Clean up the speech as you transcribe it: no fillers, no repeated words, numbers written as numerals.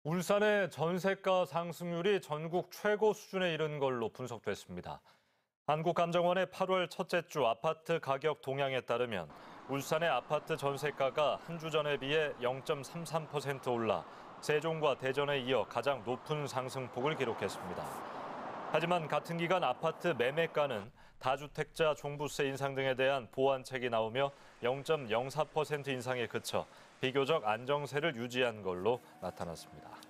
울산의 전세가 상승률이 전국 최고 수준에 이른 걸로 분석됐습니다. 한국감정원의 8월 첫째 주 아파트 가격 동향에 따르면 울산의 아파트 전세가가 한 주 전에 비해 0.33% 올라 세종과 대전에 이어 가장 높은 상승폭을 기록했습니다. 하지만 같은 기간 아파트 매매가는 다주택자 종부세 인상 등에 대한 보완책이 나오며 0.04% 인상에 그쳐 비교적 안정세를 유지한 걸로 나타났습니다.